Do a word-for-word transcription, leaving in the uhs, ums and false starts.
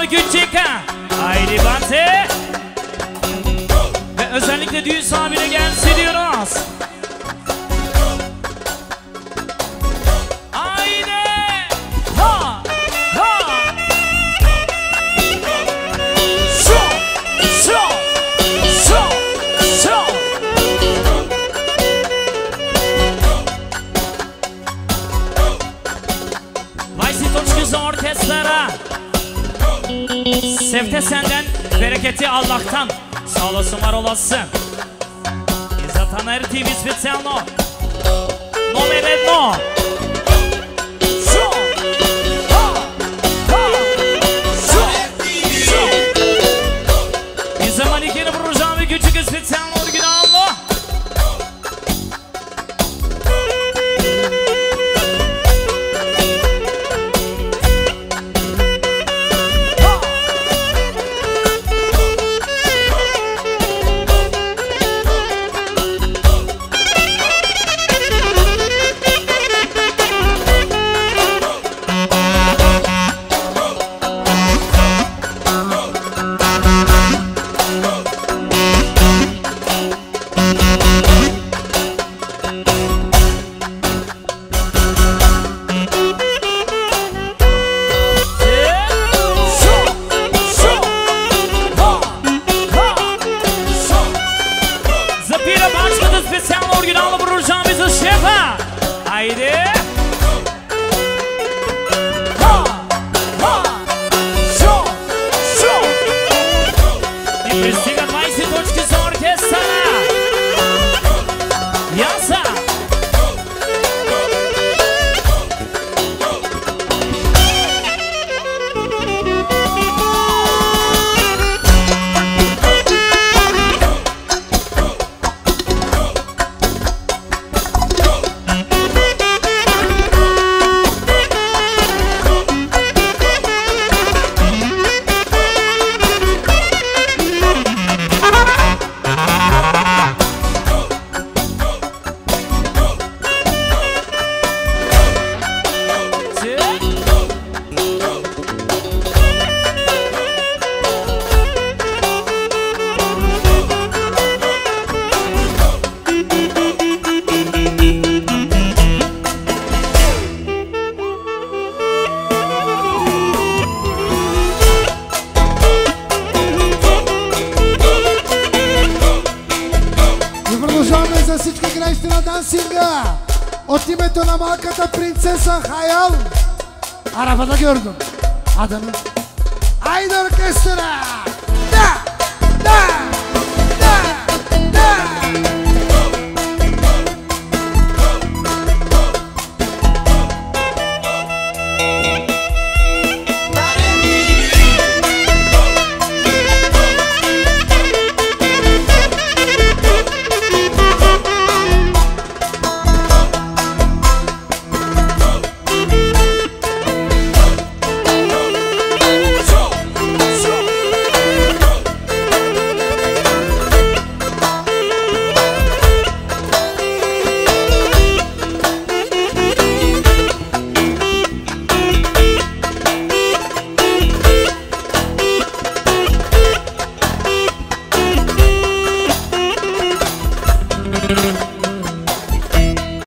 abi Kucek'e. Haydi Bante. Ve özellikle düğün sahibine gelsin diyoruz. Haydi. Ha. Ha. Şu. Şu. Şu. Şu. Vay orkestra. Sevte senden, bereketi Allah'tan. Sağ olasın, var olasın. İzzat Aner T V specijalno. Номер едно. Шо! Ха! Ха! Шо! Шо! И за манекена продължаваме Kucek специално оригинално. От името на малката принцеса Хаял, арабата gördüm. Adını. Haydi orkestra! Da! Da!